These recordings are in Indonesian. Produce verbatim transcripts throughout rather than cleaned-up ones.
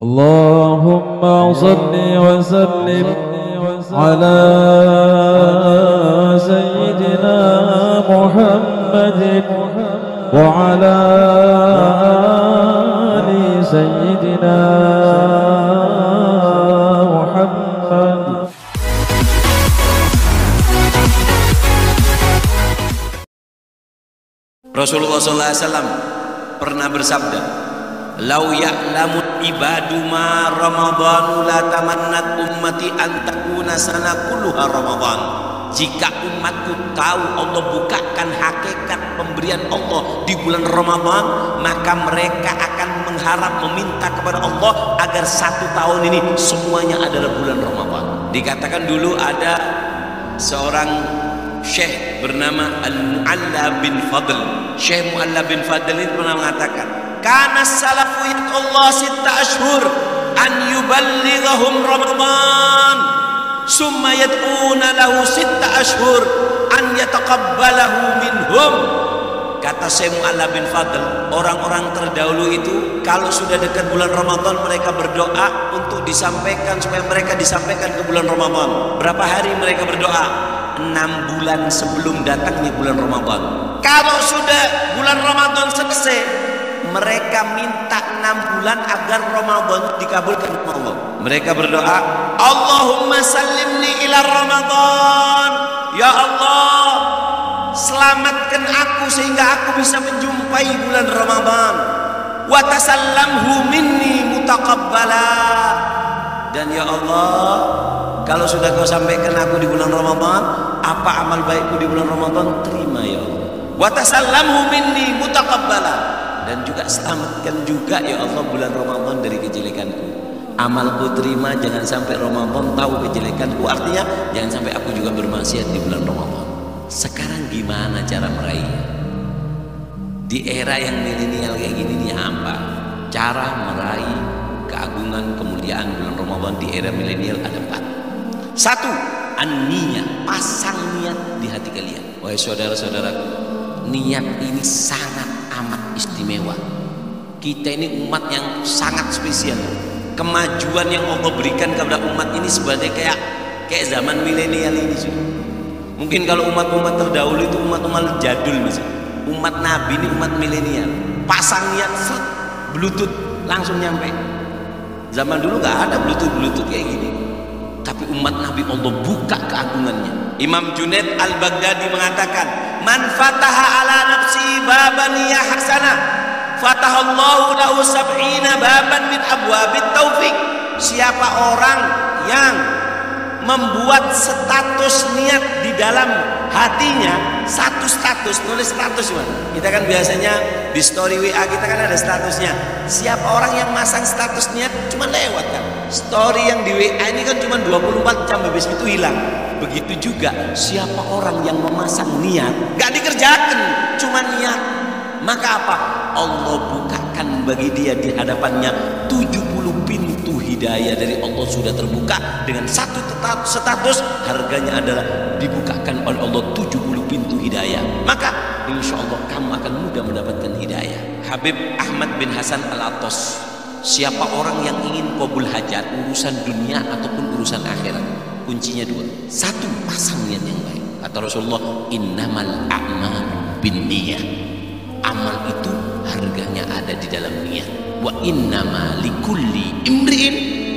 Allahumma salli wa sallim ala sayyidina Muhammadin wa ala ali sayyidina Muhammad. Rasulullah sallallahu alaihi wasallam pernah bersabda, "Lau ya'lamu ibadu ma Ramadhanu la tamannat ummati an takuna sana kulluha Ramadhan." Jika umatku tahu Allah bukakan hakikat pemberian Allah di bulan Ramadan, maka mereka akan mengharap, meminta kepada Allah agar satu tahun ini semuanya adalah bulan Ramadan. Dikatakan dulu ada seorang syekh bernama Al-Mu'alla bin Fadl. Syekh Mu'alla bin Fadl ini pernah mengatakan, "Kana salafu Allah sitta ashhur an yuballighahum Ramadan, summa yad'una lahu sitta ashhur an yataqabbalahu minhum." Kata Syekh Mu'alla bin Fadl, orang-orang terdahulu itu kalau sudah dekat bulan Ramadan mereka berdoa untuk disampaikan, supaya mereka disampaikan ke bulan Ramadan. Berapa hari mereka berdoa? Enam bulan sebelum datangnya bulan Ramadan. Kalau sudah bulan Ramadan selesai, mereka minta enam bulan agar Ramadan dikabulkan oleh Allah. Mereka berdoa, "Allahumma sallimni ila Ramadan." Ya Allah, selamatkan aku sehingga aku bisa menjumpai bulan Ramadan. Wa tasallamhu minni mutaqabbala. Dan ya Allah, kalau sudah kau sampaikan aku di bulan Ramadan, apa amal baikku di bulan Ramadan, terima ya Allah. Wa tasallamhu minni mutaqabbala. Dan juga selamatkan juga ya Allah bulan Ramadan dari kejelekanku. Amalku terima, jangan sampai Ramadan tahu kejelekanku. Artinya jangan sampai aku juga bermaksiat di bulan Ramadan. Sekarang gimana cara meraihnya? Di era yang milenial kayak gini nih apa? Cara meraih keagungan kemuliaan bulan Ramadan di era milenial ada empat. Satu, an-niyah, pasang niat di hati kalian. Wahai saudara-saudaraku, niat ini sangat amat istimewa. Kita ini umat yang sangat spesial. Kemajuan yang Allah berikan kepada umat ini sebagai kayak kayak zaman milenial ini sudah. Mungkin kalau umat-umat terdahulu itu umat-umat jadul masih. Umat Nabi ini umat milenial. Pasang niat, set, bluetooth langsung nyampe. Zaman dulu nggak ada bluetooth-bluetooth kayak gini. Tapi umat Nabi Allah buka keagungannya. Imam Junaid Al-Baghdadi mengatakan, "Man fataha ala nafsi baban niyah hasanah, fatahallahu lahu sab'ina baban min abwabit taufik." Siapa orang yang membuat status niat di dalam hatinya, satu status, tulis status man. Kita kan biasanya di story W A kita kan ada statusnya. Siapa orang yang masang status niat cuma lewat kan. Story yang di W A ini kan cuma dua puluh empat jam, habis itu hilang. Begitu juga siapa orang yang memasang niat, gak dikerjakan, cuma niat, maka apa? Allah bukakan bagi dia di hadapannya tujuh puluh pintu hidayah dari Allah sudah terbuka dengan satu status, harganya adalah dibukakan oleh Allah tujuh puluh pintu hidayah. Maka insya Allah kamu akan mudah mendapatkan hidayah. Habib Ahmad bin Hasan Al-Attas, siapa orang yang ingin qabul hajat, urusan dunia ataupun urusan akhirat, kuncinya dua. Satu, pasang niat yang baik. Kata Rasulullah, "Innamal a'malu binniyah." Amal itu harganya ada di dalam niat. Wa innama likulli imri'in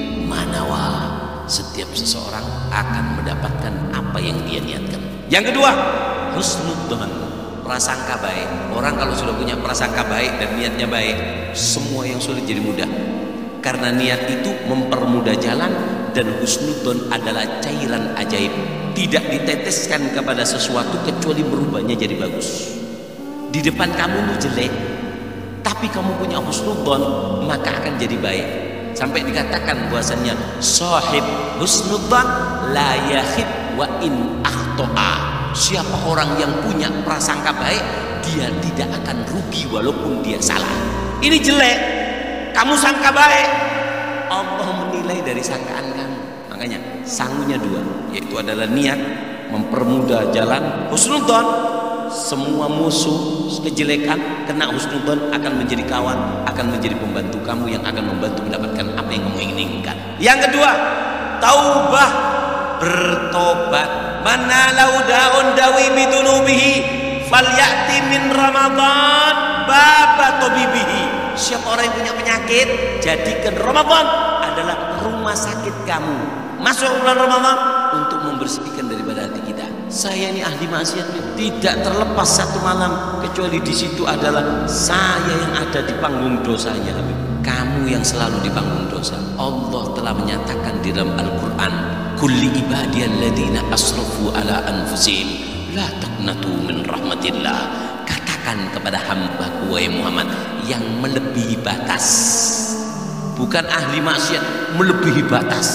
manawa. Setiap seseorang akan mendapatkan apa yang dia niatkan. Yang kedua, husnudzon, prasangka baik. Orang kalau sudah punya prasangka baik dan niatnya baik, semua yang sulit jadi mudah. Karena niat itu mempermudah jalan, dan husnudzon adalah cairan ajaib. Tidak diteteskan kepada sesuatu kecuali berubahnya jadi bagus. Di depan kamu lu jelek, tapi kamu punya husnudzon, maka akan jadi baik. Sampai dikatakan bahwasannya sahib husnudzon la yakhib wa in akhto'a. Siapa orang yang punya prasangka baik, dia tidak akan rugi walaupun dia salah. Ini jelek, kamu sangka baik, Allah menilai dari sangkaan kamu. Makanya sangunya dua, yaitu adalah niat, mempermudah jalan, husnudzon. Semua musuh kejelekan kena husnudzon akan menjadi kawan, akan menjadi pembantu kamu yang akan membantu mendapatkan apa yang Yang kedua, taubah, bertobat. Mana laudaun dawi bidunubihi falyati min Ramadan baba tabibihi. Siapa orang yang punya penyakit, jadikan Ramadan adalah rumah sakit kamu. Masuk bulan Ramadan untuk membersihkan daripada hati kita. Saya ini ahli maksiat, tidak terlepas satu malam kecuali di situ adalah saya yang ada di panggung dosanya. Kamu yang selalu di panggung dosa. Allah telah menyatakan di dalam Al-Quran, kulli ibadiyalladzina asrafu ala anfusihim la taqnatu min rahmatillah. Katakan kepada hamba-Ku wahai Muhammad yang melebihi batas, bukan ahli maksiat, melebihi batas.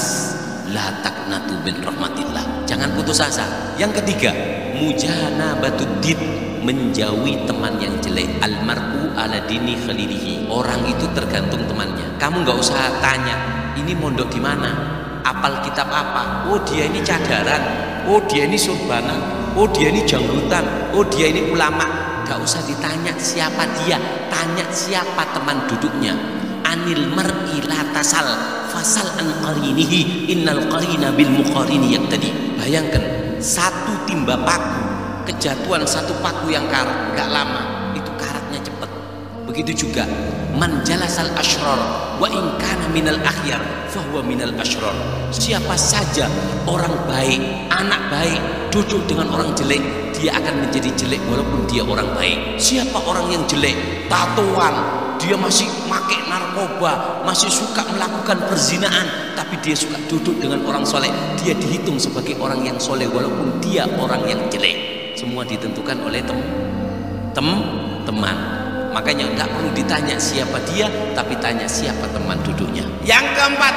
La taqnatu min rahmatillah. Jangan putus asa. Yang ketiga, mujanabatuddin, menjauhi teman yang jelek. Almar'u ala dini khalilihi. Orang itu tergantung temannya. Kamu nggak usah tanya, ini mondok di mana, apal kitab apa. Oh dia ini cadaran, oh dia ini surbanan, oh dia ini janggutan, oh dia ini ulama. Gak usah ditanya siapa dia, tanya siapa teman duduknya. Anil mar'i la tasal fasal an qarinihi innal qarina bil muqarini yaqtadi. Bayangkan satu timba paku, kejatuhan satu paku yang karat gak lama, itu karatnya cepat. Begitu juga man jalasal asyrar wa in kana minal akhyar fahuwa minal asyrar. Siapa saja orang baik, anak baik duduk dengan orang jelek, dia akan menjadi jelek walaupun dia orang baik. Siapa orang yang jelek, tatoan, dia masih pakai narkoba, masih suka melakukan perzinaan, tapi dia suka duduk dengan orang soleh, dia dihitung sebagai orang yang soleh walaupun dia orang yang jelek. Semua ditentukan oleh tem, tem teman. Makanya nggak perlu ditanya siapa dia, tapi tanya siapa teman duduknya. Yang keempat,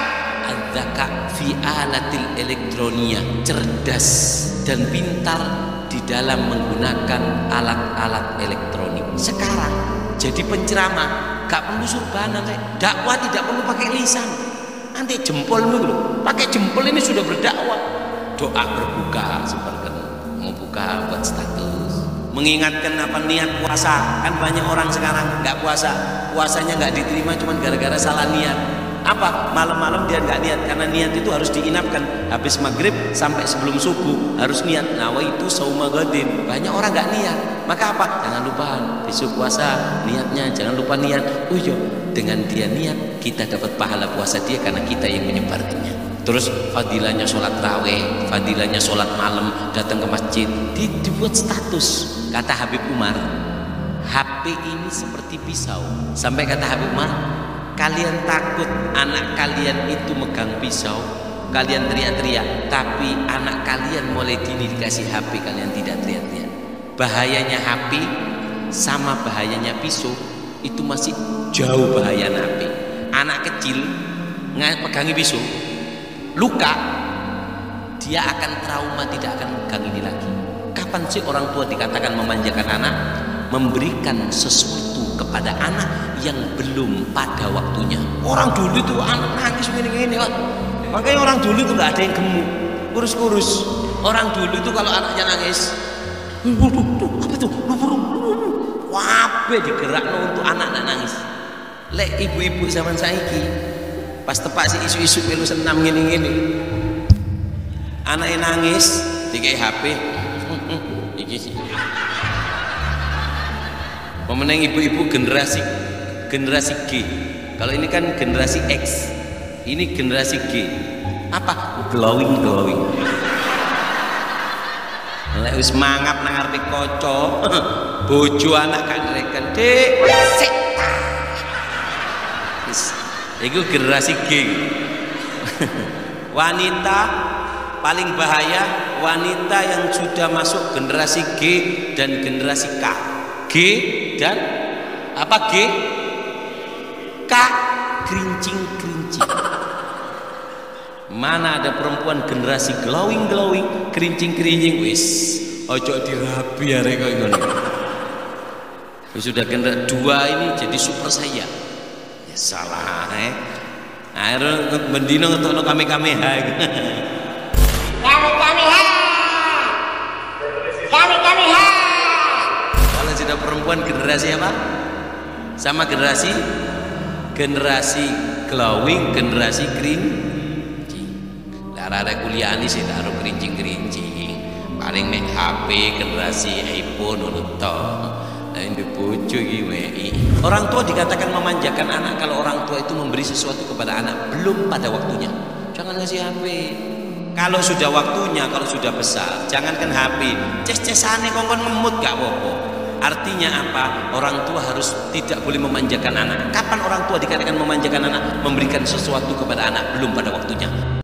adzaka fi alatil elektronia, cerdas dan pintar di dalam menggunakan alat-alat elektronik. Sekarang jadi penceramah gak perlu surbanan, dakwah tidak perlu pakai lisan. Nanti jempol dulu, pakai jempol ini sudah berdakwah. Doa berbuka seperti mau buka buat status, mengingatkan apa niat puasa. Kan banyak orang sekarang nggak puasa, puasanya nggak diterima cuma gara-gara salah niat. Apa? Malam-malam dia nggak niat, karena niat itu harus diinapkan. Habis maghrib sampai sebelum subuh harus niat. Nawaitu sauma ghadin. Banyak orang nggak niat. Maka apa? Jangan lupa besok puasa niatnya, jangan lupa niat. Oh iya, dengan dia niat kita dapat pahala puasa dia karena kita yang menyebarkannya. Terus fadilahnya sholat raweh, fadilahnya sholat malam, datang ke masjid, dibuat status. Kata Habib Umar, H P ini seperti pisau. Sampai kata Habib Umar, kalian takut anak kalian itu megang pisau, kalian teriak-teriak, tapi anak kalian mulai dini dikasih H P, kalian tidak teriak-teriak. Bahayanya H P sama bahayanya pisau itu masih jauh bahaya H P. Anak kecil pegangi pisau, luka, dia akan trauma, tidak akan megang ini lagi. Kapan sih orang tua dikatakan memanjakan anak? Memberikan sesuatu kepada anak yang belum pada waktunya. Orang dulu itu anak nangis gini-gini lah. Makanya orang dulu itu nggak ada yang gemuk, kurus-kurus. Orang dulu itu kalau anaknya nangis, apa tuh? Wabe digerakno untuk anak-anak nangis. Lek ibu-ibu zaman saiki pas tepak si isu-isu melu senam gini-gini, anaknya nangis dikai H P. Iki sih pemenang ibu-ibu generasi generasi G. Kalau ini kan generasi X, ini generasi G. Apa? Glowing glowing. Lek wis mangap nang arepe kaca, bojo anak kan reken, "Dek, sik." Wis iku generasi G. Wanita paling bahaya wanita yang sudah masuk generasi G dan generasi K. G dan apa G? K, kerincing-kerincing. Mana ada perempuan generasi glowing-glowing, kerincing-kerincing, wis ojo dirabi arek kok ngono. Sudah generasi dua ini jadi super saya. Ya salah eh. Akhirnya bendino ngetokno kame-kameha. Kame-kameha. Kame-kameha. Kalau sudah perempuan generasi apa? Sama generasi generasi glowing, generasi green Arek arek kuliah ini sih taruh kerincing-kerincing. Paling mek H P generasi iPhone ngono to. Nah ini bojo iki wei. Orang tua dikatakan memanjakan anak kalau orang tua itu memberi sesuatu kepada anak belum pada waktunya. Jangan ngasih H P. Kalau sudah waktunya, kalau sudah besar, jangankan H P, ces-cesane kongkon ngemut gak apa-apa. Artinya apa? Orang tua harus tidak boleh memanjakan anak. Kapan orang tua dikatakan memanjakan anak? Memberikan sesuatu kepada anak belum pada waktunya.